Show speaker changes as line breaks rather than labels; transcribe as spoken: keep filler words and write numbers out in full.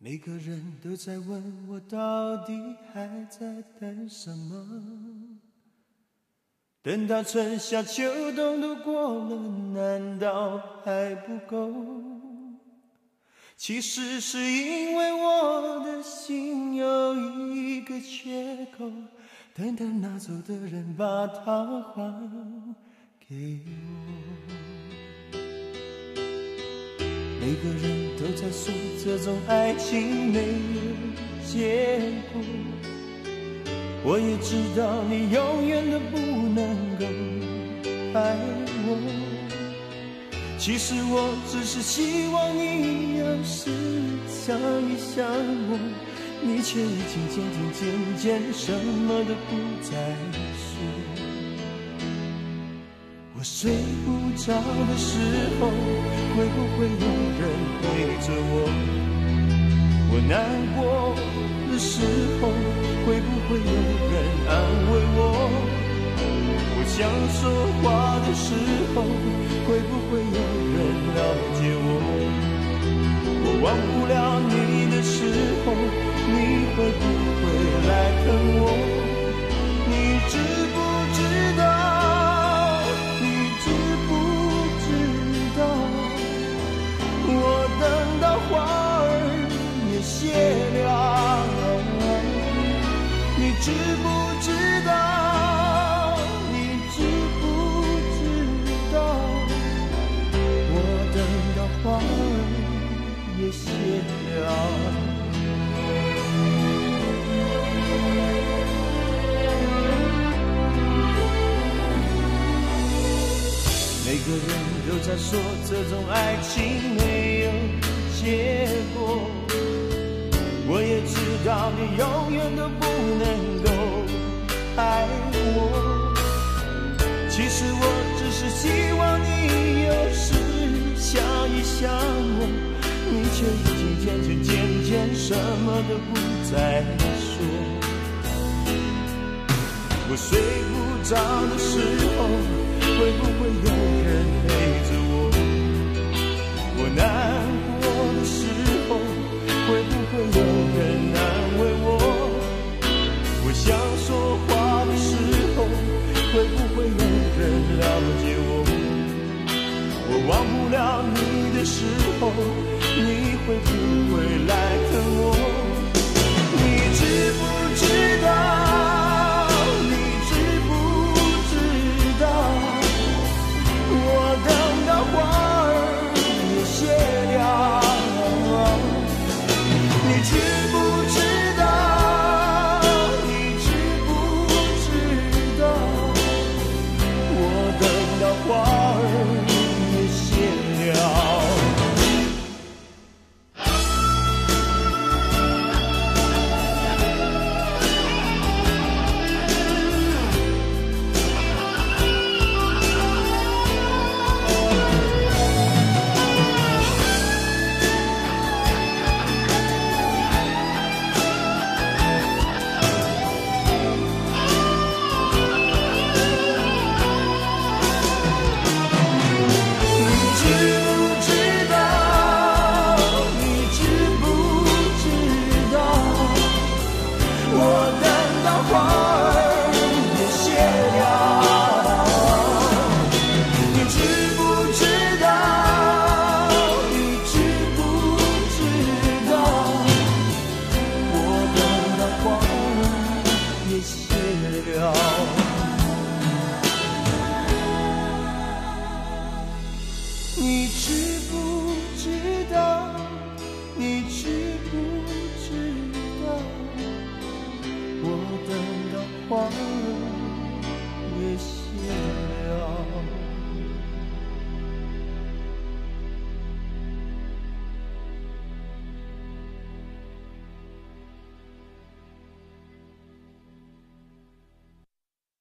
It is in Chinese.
每个人都在问我到底还在等什么，等到春夏秋冬都过了，难道还不够？其实是因为我的心有一个缺口，等待拿走的人把它还给我。每个人都在说这种爱情没有结果，我也知道你永远都不能够爱我。其实我只是希望你有时想一想我，你却已经渐渐渐渐什么都不再说。我睡不着的时候，会不会有人陪着我？我难过的时候，会不会有人安慰我？我想说话的时候，会不会有人了解我？我忘不了你的时候，你会不会来疼我？你知不知道，你知不知道，我等到花儿也谢了。你知不知道，你知不知道，我等到花儿也谢了。每个人都在说这种爱情没有结果，我也知道你永远都不能够爱我。其实我只是希望你有时想一想我，你却已经渐渐渐渐什么都不再说。我睡不着的时候，会不会有人陪着我？我难过的时候，会不会有人安慰我？我想说话的时候，会不会有人了解我？我忘不了你的时候，你会不会来疼我？你知不知道，花儿也谢了，你知不知道，你知不知道，我等到花儿也谢了。花